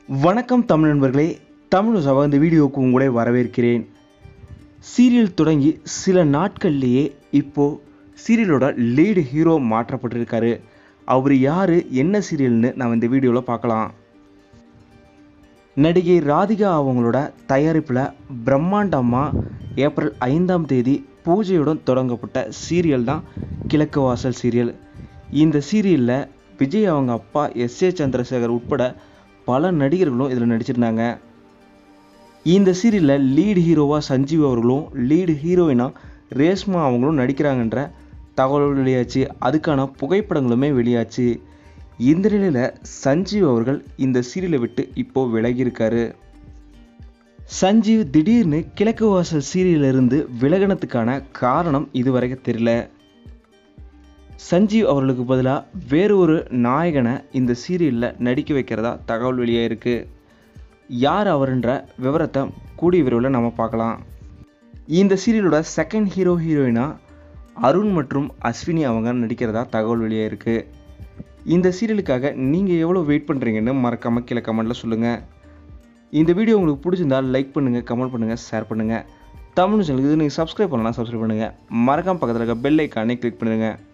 வணக்கம் தமிழ் நண்பர்களே, தமிழ் சபா இந்த வீடியோவுக்கு உங்களை வரவேற்கிறேன். சீரியல் தொடங்கி சில நாட்கள்லேயே இப்போது சீரியலோட லீடு ஹீரோ மாற்றப்பட்டிருக்காரு. அவர் யார், என்ன சீரியல்னு நம்ம இந்த வீடியோவில் பார்க்கலாம். நடிகை ராதிகா அவங்களோட தயாரிப்பில் பிரம்மாண்டமாக ஏப்ரல் 5ஆம் தேதி பூஜையுடன் தொடங்கப்பட்ட சீரியல் தான் கிழக்கு வாசல் சீரியல். இந்த சீரியலில் விஜய் அவங்க அப்பா எஸ்.ஏ. சந்திரசேகர் உட்பட பல நடிகர்களும் இதில் நடிச்சிருந்தாங்க. இந்த சீரியலில் லீடு ஹீரோவாக சஞ்சீவ் அவர்களும் லீடு ஹீரோயினாக ரேஷ்மா அவங்களும் நடிக்கிறாங்கன்ற தகவல் வெளியாச்சு. அதுக்கான புகைப்படங்களுமே வெளியாச்சு. இந்த நிலையில் சஞ்சீவ் அவர்கள் இந்த சீரியலை விட்டு இப்போது விலகியிருக்காரு. சஞ்சீவ் திடீர்னு கிழக்கு வாசல் சீரியலிருந்து விலகினத்துக்கான காரணம் இதுவரைக்கும் தெரியல. சஞ்சீவ் அவர்களுக்கு பதிலாக வேறு ஒரு நாயகனை இந்த சீரியலில் நடிக்க வைக்கிறதா தகவல் வெளியாயிருக்கு. யார் அவருன்ற விவரத்தை கூடிய விரைவில் நம்ம பார்க்கலாம். இந்த சீரியலோட செகண்ட் ஹீரோயினாக அருண் மற்றும் அஸ்வினி அவங்க நடிக்கிறதா தகவல் வெளியாயிருக்கு. இந்த சீரியலுக்காக நீங்கள் எவ்வளோ வெயிட் பண்ணுறீங்கன்னு மறக்காமல் கீழே கமெண்ட்டில் சொல்லுங்கள். இந்த வீடியோ உங்களுக்கு பிடிச்சிருந்தால் லைக் பண்ணுங்கள், கமெண்ட் பண்ணுங்கள், ஷேர் பண்ணுங்கள். தமிழ் சேனலுக்கு நீங்கள் சப்ஸ்கிரைப் பண்ணலாம், சப்ஸ்கிரைப் பண்ணுங்கள். மறக்காமல் பக்கத்தில் இருக்க பெல் ஐக்கானே கிளிக் பண்ணுங்கள்.